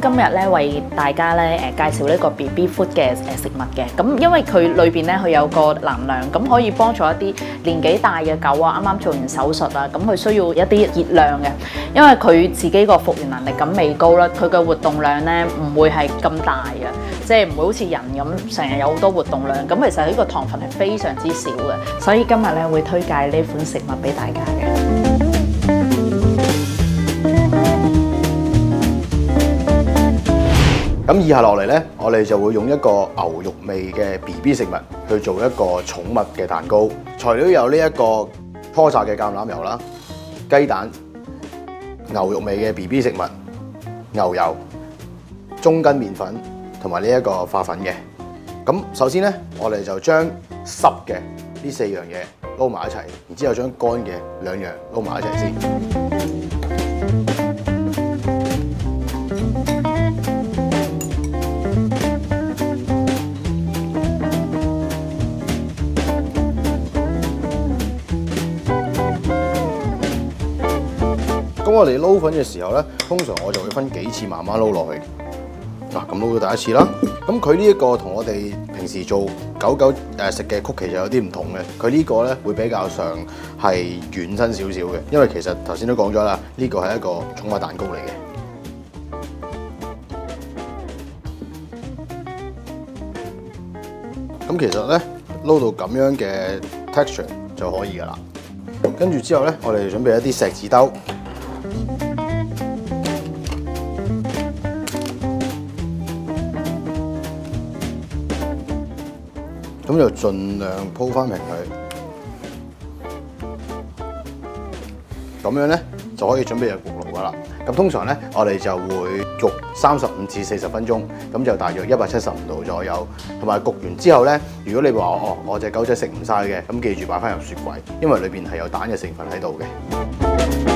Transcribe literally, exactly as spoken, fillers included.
今日咧為大家咧誒介紹呢個 B B food 嘅誒食物嘅，咁因為佢裏邊咧佢有個能量，咁可以幫助一啲年紀大嘅狗啊，啱啱做完手術啊，咁佢需要一啲熱量嘅，因為佢自己個復原能力咁未高啦，佢嘅活動量咧唔會係咁大嘅，即係唔會好似人咁成日有好多活動量，咁其實呢個糖分係非常之少嘅，所以今日咧會推介呢款食物俾大家嘅。 咁以下落嚟咧，我哋就會用一個牛肉味嘅 B B 食物去做一個寵物嘅蛋糕。材料有呢一個初榨嘅橄欖油啦、雞蛋、牛肉味嘅 B B 食物、牛油、中筋麵粉同埋呢一個化粉嘅。咁首先咧，我哋就將濕嘅呢四樣嘢撈埋一齊，然之後將乾嘅兩樣撈埋一齊先。咁我哋撈粉嘅時候咧，通常我就會分幾次慢慢撈落去。嗱，咁撈到第一次啦。咁佢呢一個同我哋平時做狗狗誒食嘅曲奇就有啲唔同嘅。佢呢個咧會比較上係軟身少少嘅，因為其實頭先都講咗啦，呢個係一個寵物蛋糕嚟嘅。咁其實咧撈到咁樣嘅 texture 就可以㗎啦。跟住之後咧，我哋準備一啲錫紙兜。咁就盡量鋪翻平佢，咁樣咧就可以準備入焗爐噶啦。咁通常咧，我哋就會焗三十五至四十分鐘，咁就大約一百七十五度左右。同埋焗完之後咧，如果你話哦，我隻狗仔食唔晒嘅，咁記住擺翻入雪櫃，因為裏邊係有蛋嘅成分喺度嘅。